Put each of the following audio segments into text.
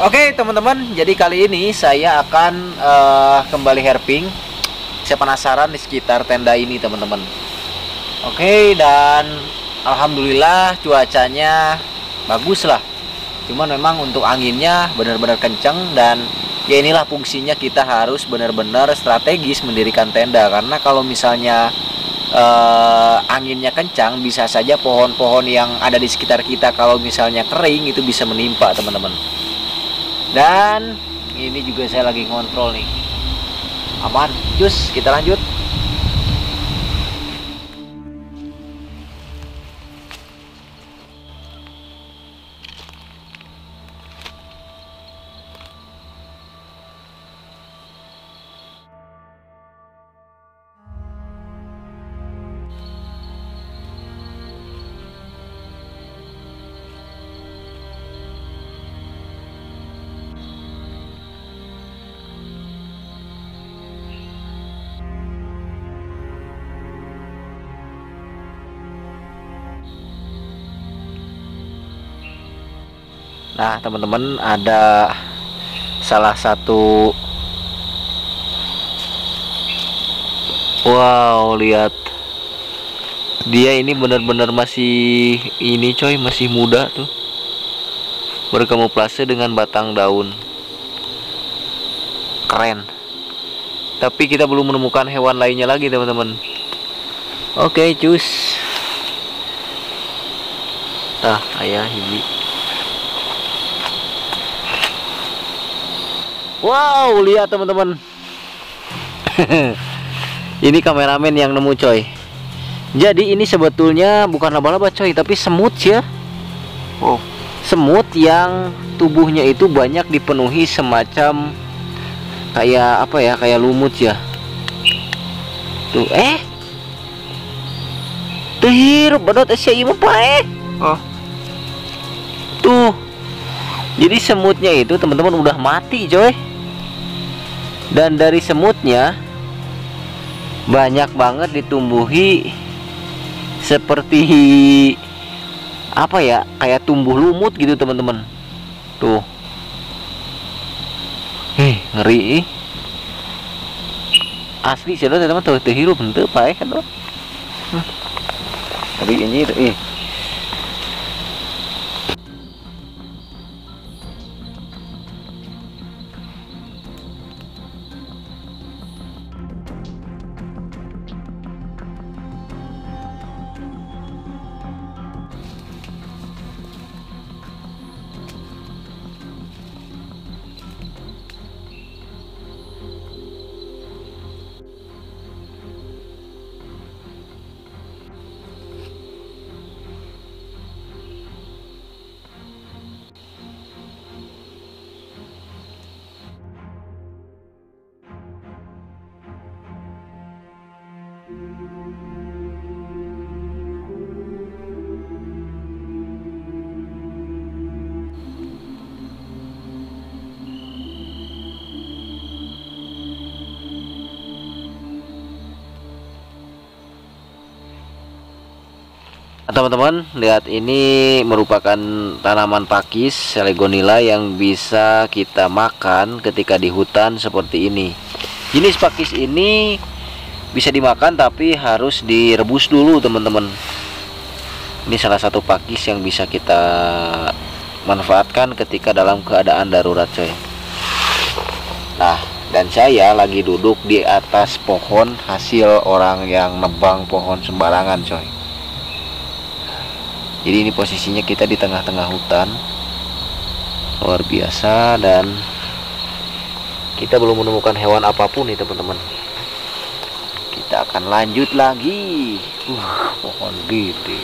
Oke teman-teman, jadi kali ini saya akan kembali herping. Saya penasaran di sekitar tenda ini teman-teman. Oke, dan alhamdulillah cuacanya bagus lah. Cuman memang untuk anginnya benar-benar kenceng. Dan ya inilah fungsinya, kita harus benar-benar strategis mendirikan tenda. Karena kalau misalnya anginnya kencang, bisa saja pohon-pohon yang ada di sekitar kita kalau misalnya kering itu bisa menimpa teman-teman. Dan ini juga saya lagi ngontrol nih. Aman, cus, kita lanjut. Nah teman-teman, ada salah satu, wow, lihat dia ini benar-benar masih ini coy, masih muda tuh, berkamuflase dengan batang daun, keren. Tapi kita belum menemukan hewan lainnya lagi teman-teman. Oke cus. Ayah ini. Wow, lihat teman-teman. Ini kameramen yang nemu coy. Jadi ini sebetulnya bukan laba-laba coy, tapi semut ya. Oh, semut yang tubuhnya itu banyak dipenuhi semacam kayak apa ya, kayak lumut ya. Tuh, tuh hirup badot Asia ieu mah oh. Tuh. Jadi semutnya itu teman-teman udah mati coy. Dan dari semutnya banyak banget ditumbuhi seperti apa ya, kayak tumbuh lumut gitu teman-teman. Tuh, ngeri asli sih teman-teman. Tuh hirup henteu pae kan tuh. Tapi ini teman-teman, lihat, ini merupakan tanaman pakis Selegonilla yang bisa kita makan ketika di hutan seperti ini. Jenis pakis ini bisa dimakan tapi harus direbus dulu teman-teman. Ini salah satu pakis yang bisa kita manfaatkan ketika dalam keadaan darurat coy. Nah, dan saya lagi duduk di atas pohon hasil orang yang nebang pohon sembarangan coy. Jadi ini posisinya kita di tengah-tengah hutan, luar biasa, dan kita belum menemukan hewan apapun nih teman-teman. Kita akan lanjut lagi. Pohon gede.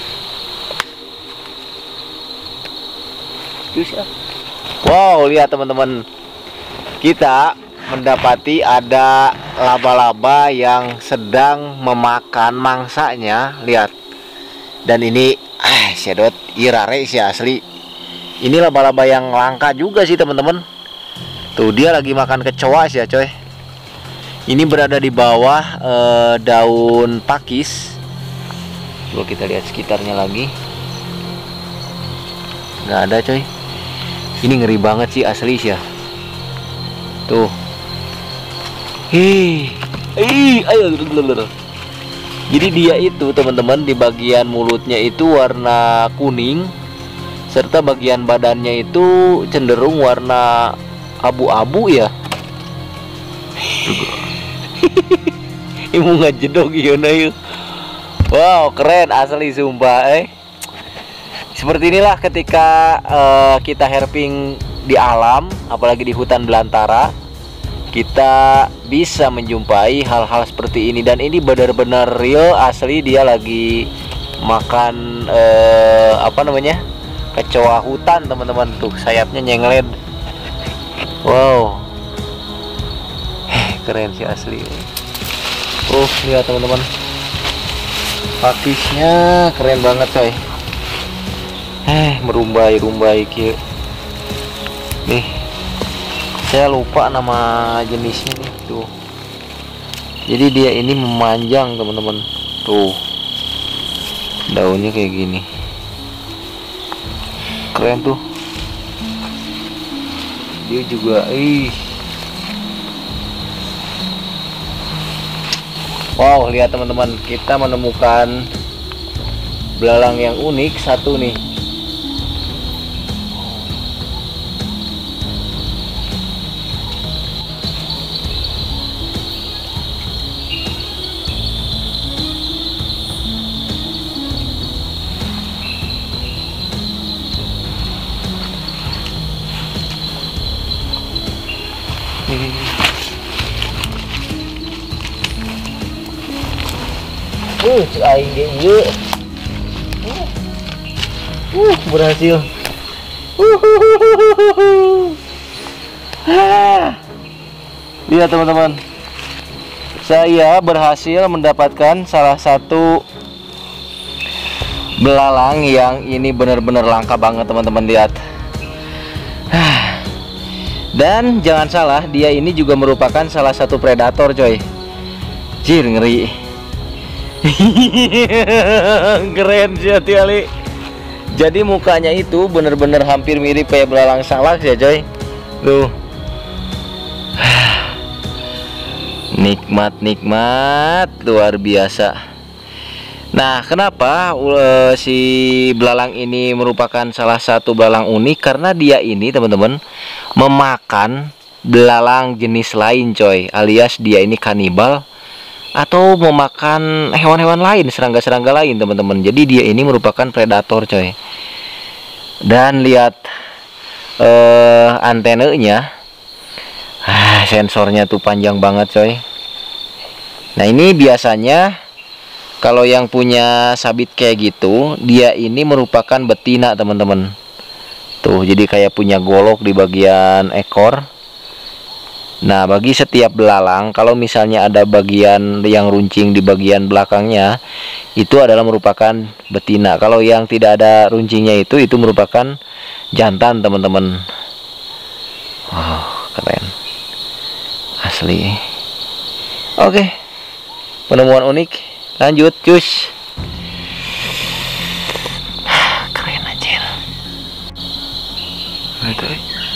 Wow, lihat teman-teman, kita mendapati ada laba-laba yang sedang memakan mangsanya. Lihat, dan ini sedot irare sih asli. Ini laba-laba yang langka juga sih teman-teman. Tuh dia lagi makan kecoa sih ya coy. Ini berada di bawah daun pakis. Coba kita lihat sekitarnya lagi. Nggak ada coy. Ini ngeri banget sih asli sih ya. Tuh. Ayo. Jadi dia itu teman-teman di bagian mulutnya itu warna kuning, serta bagian badannya itu cenderung warna abu-abu ya. Ibu ngajedog yuk. Wow, keren asli sumpah. Seperti inilah ketika kita herping di alam, apalagi di hutan belantara, kita bisa menjumpai hal-hal seperti ini. Dan ini benar-benar real asli, dia lagi makan apa namanya, kecoa hutan teman-teman. Tuh sayapnya nyenglet. Wow, keren sih asli. Lihat teman-teman, pakisnya keren banget coy. Merumbai kieu. Nih, saya lupa nama jenisnya nih. Tuh, jadi dia ini memanjang teman-teman. Tuh, daunnya kayak gini, keren tuh. Dia juga wow, lihat teman-teman, kita menemukan belalang yang unik satu nih. Aing ge ieu. Berhasil. Lihat teman-teman, saya berhasil mendapatkan salah satu belalang yang ini benar-benar langka banget teman-teman. Lihat. Dan jangan salah, dia ini juga merupakan salah satu predator coy. Jir, ngeri. Keren sih hati-hati. Jadi mukanya itu bener-bener hampir mirip kayak belalang salak ya coy. Tuh. Nikmat luar biasa. Nah, kenapa si belalang ini merupakan salah satu belalang unik? Karena dia ini teman-teman memakan belalang jenis lain coy, alias dia ini kanibal atau memakan hewan-hewan lain, serangga-serangga lain teman-teman. Jadi dia ini merupakan predator coy. Dan lihat antenanya, sensornya tuh panjang banget coy. Nah ini biasanya kalau yang punya sabit kayak gitu, dia ini merupakan betina teman-teman. Tuh, jadi kayak punya golok di bagian ekor. Nah, bagi setiap belalang, kalau misalnya ada bagian yang runcing di bagian belakangnya, itu adalah merupakan betina. Kalau yang tidak ada runcingnya itu merupakan jantan, teman-teman. Wow, keren. Asli. Oke. Penemuan unik. Lanjut, cus. Keren aja. Itu.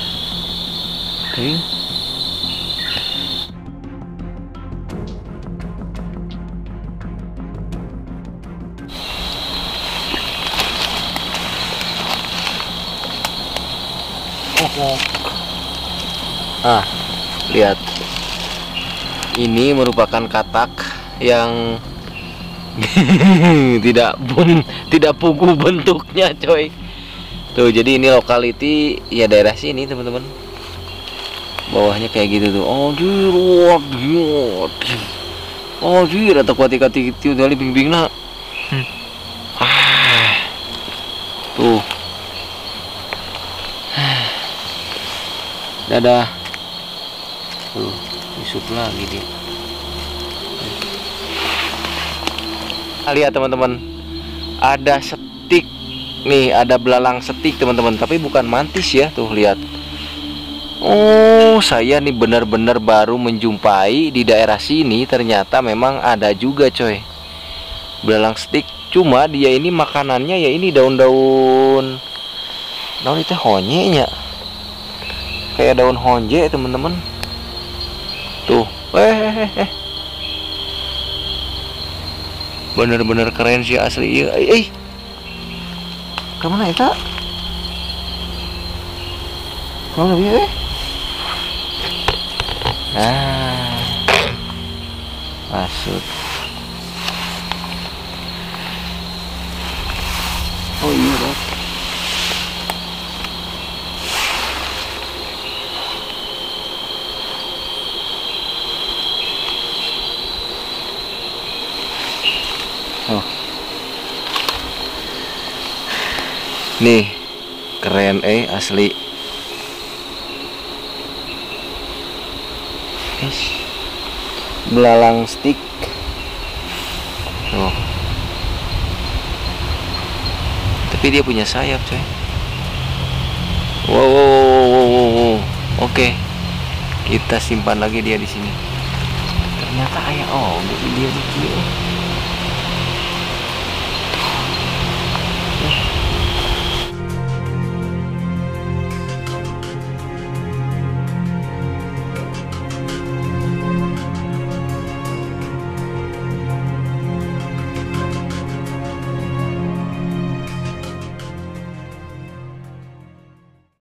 Lihat, ini merupakan katak yang tidak pugu bentuknya coy. Tuh, jadi ini lokality ya daerah sini teman-teman. Bawahnya kayak gitu tuh. Atau kuati-kuati gitu dari bing-bing nak. Tuh. Dadah. Tuh, disup lagi dia. Lihat teman-teman, ada setik nih, ada belalang setik teman-teman, tapi bukan mantis ya. Tuh lihat. Saya nih benar-benar baru menjumpai di daerah sini. Ternyata memang ada juga coy, belalang setik. Cuma dia ini makanannya ya ini daun-daun itu honyenya. kayak daun honje teman-teman. Tuh, bener-bener keren sih asli. Kemana itu? Kemana dia? Masuk. Oh iya bos. Oh. Nih, keren asli. Belalang stick. Oh. Tapi dia punya sayap, coy. Wow. Oke. Kita simpan lagi dia di sini. Ternyata ayah dia di sini.